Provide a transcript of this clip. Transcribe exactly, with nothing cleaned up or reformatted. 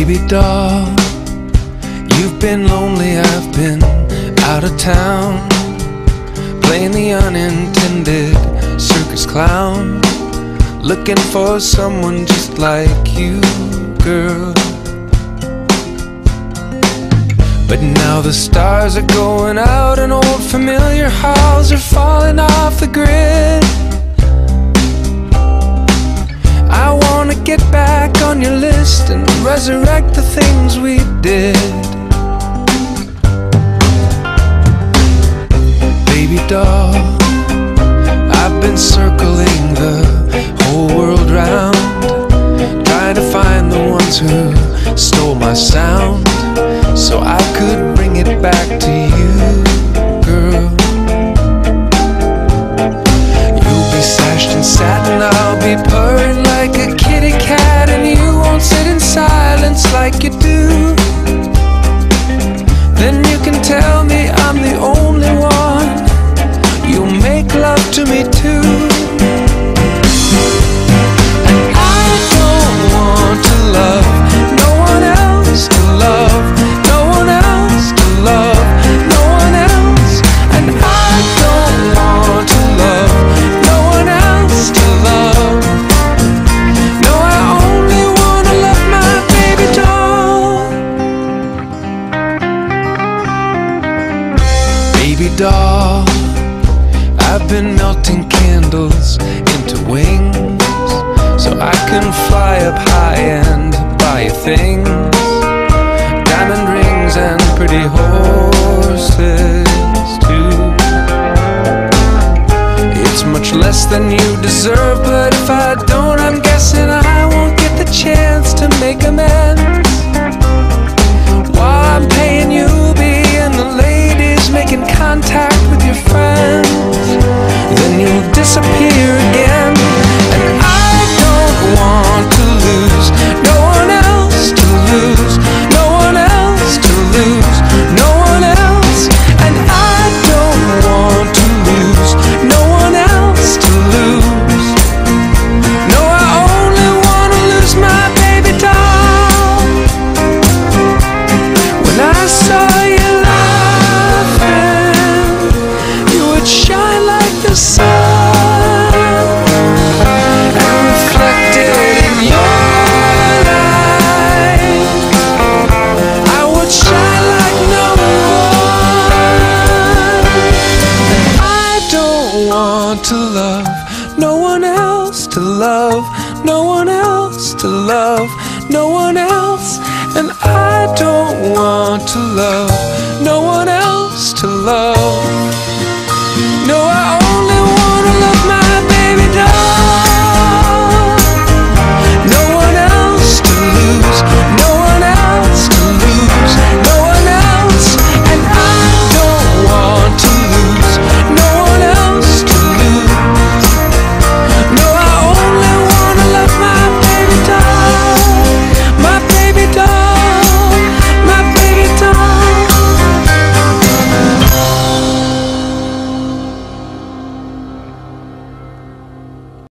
Baby doll, you've been lonely, I've been out of town, playing the unintended circus clown, looking for someone just like you, girl. But now the stars are going out and old familiar halls are falling off the grid. I wanna get back on your list and resurrect the things we did. Baby doll, I've been circling the whole world round, trying to find the ones who stole my sound, so I could bring it back to you, girl. You'll be sashed in satin, I'll be purring like a kitty cat, and you won't sit in silence like you do. Then you can tell me I'm the only one, you'll make love to me too. And I don't want to love no one else, to love no one else, to love no one else. And I don't want to love no one else, to love. No, I only want to love my baby doll. Baby doll, I've been melting candles into wings, so I can fly up high and buy you things, diamond rings and pretty horses too. It's much less than you deserve, but if I don't, I'm guessing I won't get the chance to make amends. While I'm paying you, being the ladies, making contact with your friends, then you'll disappear again. And I don't want to lose no one else, to lose no one else, to lose no one else. And I don't want to lose no one else, to lose. No, I only want to lose my baby doll. When I saw you laughing, you would shine like the sun, and reflected in your light, I would shine like no one. And I don't want to love no one else, to love no one else, to love no one else. And I don't want to love no one else, to love.